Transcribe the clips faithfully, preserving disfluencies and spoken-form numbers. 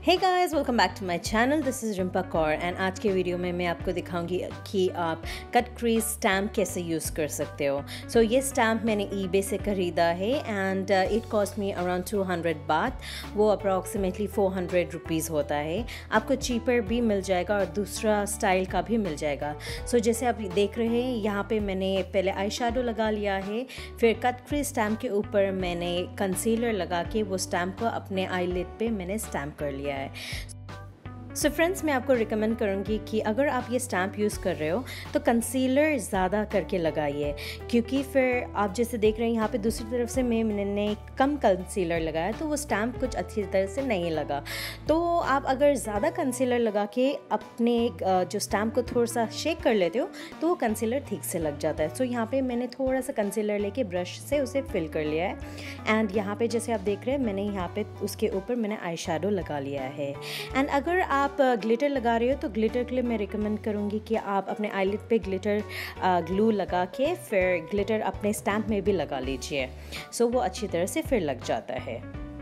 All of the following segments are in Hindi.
Hey guys, welcome back to my channel. This is Rimpa Kaur and आज के वीडियो में मैं आपको दिखाऊंगी कि आप कट क्रीज स्टैम्प कैसे यूज़ कर सकते हो। सो so, ये स्टैम्प मैंने ईबे से ख़रीदा है and it cost me around two hundred baht. वो अप्रॉक्सीमेटली फोर हंड्रेड रुपीज़ होता है। आपको चीपर भी मिल जाएगा और दूसरा स्टाइल का भी मिल जाएगा। सो so, जैसे आप देख रहे हैं यहाँ पे मैंने पहले आई शैडो लगा लिया है, फिर कट क्रीज स्टैम्प के ऊपर मैंने कंसीलर लगा के वो स्टैम्प को अपने आईलिड पे मैंने स्टैम्प कर लिया है। सो so फ्रेंड्स, मैं आपको रिकमेंड करूँगी कि अगर आप ये स्टैम्प यूज़ कर रहे हो तो कंसीलर ज़्यादा करके लगाइए, क्योंकि फिर आप जैसे देख रहे हैं यहाँ पे दूसरी तरफ से मैं मैंने कम कंसीलर लगाया तो वो स्टैम्प कुछ अच्छी तरह से नहीं लगा। तो आप अगर ज़्यादा कंसीलर लगा के अपने जो स्टैम्प को थोड़ा सा शेक कर लेते हो तो वो कंसीलर ठीक से लग जाता है। सो so यहाँ पर मैंने थोड़ा सा कंसीलर लेके ब्रश से उसे फिल कर लिया है एंड यहाँ पर जैसे आप देख रहे हैं मैंने यहाँ पर उसके ऊपर मैंने आई शैडो लगा लिया है। एंड अगर आप आप ग्लिटर लगा रहे हो तो ग्लिटर के लिए मैं रिकमेंड करूँगी कि आप अपने आईलिड पे ग्लिटर ग्लू लगा के फिर ग्लिटर अपने स्टैम्प में भी लगा लीजिए। सो so, वो अच्छी तरह से फिर लग जाता है।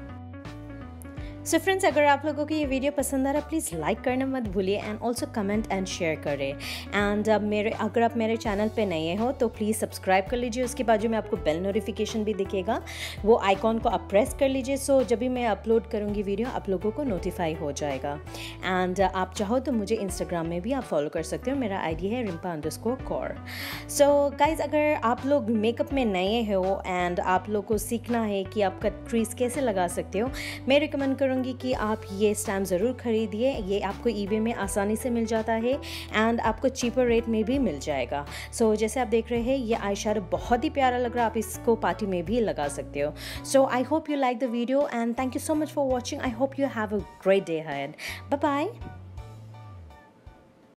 सो so फ्रेंड्स, अगर आप लोगों को ये वीडियो पसंद आ रहा है प्लीज़ लाइक करना मत भूलिए and also comment and share करें। एंड अब मेरे अगर आप मेरे चैनल पे नए हो तो प्लीज़ सब्सक्राइब कर लीजिए। उसके बाजू में आपको बेल नोटिफिकेशन भी दिखेगा, वो आइकॉन को आप प्रेस कर लीजिए। सो so, जब भी मैं अपलोड करूँगी वीडियो आप लोगों को नोटिफाई हो जाएगा। एंड आप चाहो तो मुझे इंस्टाग्राम में भी आप फॉलो कर सकते हो, मेरा आई डी है Rimpa underscore Kaur. So guys, अगर आप लोग मेकअप में नए हो एंड आप लोग को सीखना है कि आप कट क्रीज कैसे लगा सकते हो, मैं रिकमेंड करूँ कि आप ये स्टैम्प ज़रूर खरीदिए। ये आपको ईबे में आसानी से मिल जाता है एंड आपको चीपर रेट में भी मिल जाएगा। सो so, जैसे आप देख रहे हैं ये आई शैडो बहुत ही प्यारा लग रहा है, आप इसको पार्टी में भी लगा सकते हो। So I hope you like the video and thank you so much for watching. I hope you have a great day ahead. Bye bye.